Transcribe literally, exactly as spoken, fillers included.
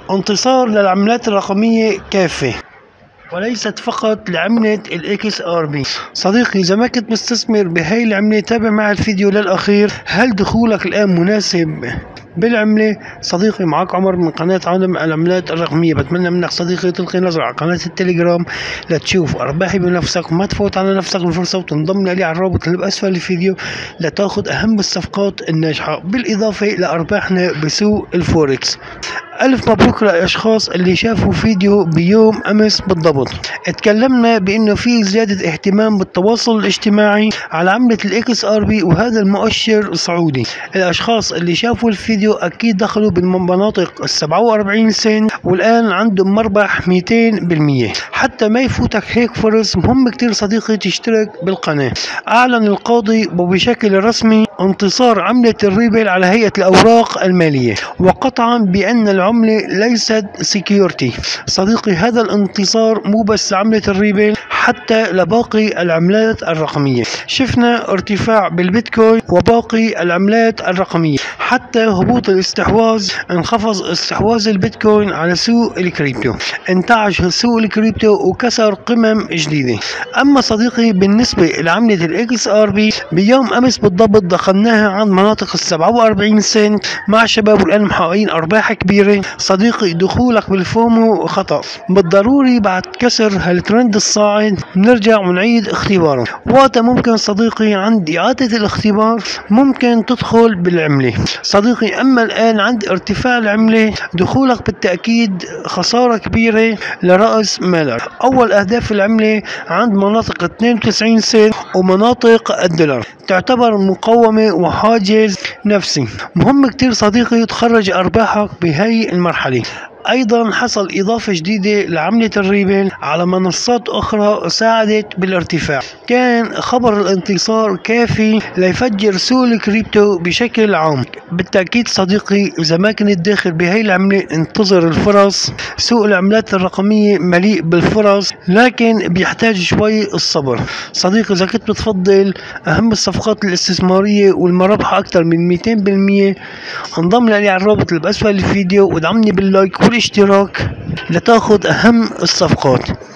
انتصار للعملات الرقمية كافة وليست فقط لعملة الاكس ار بي. صديقي إذا ما كنت مستثمر بهاي العملة تابع معي الفيديو للأخير. هل دخولك الآن مناسب بالعملة؟ صديقي معك عمر من قناة عالم العملات الرقمية. بتمنى منك صديقي تلقي نظرة على قناة التليجرام لتشوف أرباحي بنفسك وما تفوت على نفسك الفرصة وتنضم لي على الرابط اللي بأسفل الفيديو لتأخذ أهم الصفقات الناجحة بالإضافة لأرباحنا بسوق الفوركس. ألف مبروك للأشخاص اللي شافوا فيديو بيوم أمس بالضبط. اتكلمنا بأنه في زيادة اهتمام بالتواصل الاجتماعي على عملة الاكس ار بي وهذا المؤشر صعودي. الأشخاص اللي شافوا الفيديو أكيد دخلوا بالمناطق السبعة وأربعين سنت والآن عندهم مربح مئتين بالمئة. حتى ما يفوتك هيك فرص مهم كتير صديقي تشترك بالقناة. أعلن القاضي وبشكل رسمي انتصار عملة الريبل على هيئة الأوراق المالية وقطعا بأن العملة ليست سيكيورتي. صديقي هذا الانتصار مو بس عملة الريبل حتى لباقي العملات الرقمية. شفنا ارتفاع بالبيتكوين وباقي العملات الرقمية حتى هبوط الاستحواذ. انخفض استحواذ البيتكوين على سوق الكريبتو. انتعش سوق الكريبتو وكسر قمم جديدة. اما صديقي بالنسبة لعملة الاكس ار بي بيوم امس بالضبط دخلناها عند مناطق السبعة وأربعين سنت مع شباب والان محققين ارباح كبيرة. صديقي دخولك بالفومو خطأ. بالضروري بعد كسر هالترند الصاعد نرجع ونعيد اختباره. وقتها ممكن صديقي عند اعادة الاختبار ممكن تدخل بالعملة صديقي. اما الان عند ارتفاع العملة دخولك بالتأكيد خسارة كبيرة لرأس مالك. اول اهداف العملة عند مناطق اثنين وتسعين سنت ومناطق الدولار تعتبر مقاومة وحاجز نفسي. مهم كتير صديقي تخرج ارباحك بهاي المرحلة. ايضا حصل اضافة جديدة لعملة الريبل على منصات اخرى ساعدت بالارتفاع. كان خبر الانتصار كافي ليفجر سوق الكريبتو بشكل عام. بالتأكيد صديقي اذا ما كنت داخل بهاي العملة انتظر الفرص. سوق العملات الرقمية مليء بالفرص لكن بيحتاج شوي الصبر. صديقي اذا كنت بتفضل اهم الصفقات الاستثمارية والمرابحة اكثر من مئتين بالمئة انضم لي على الرابط اللي باسفل الفيديو وادعمني باللايك والاشتراك لتاخذ اهم الصفقات.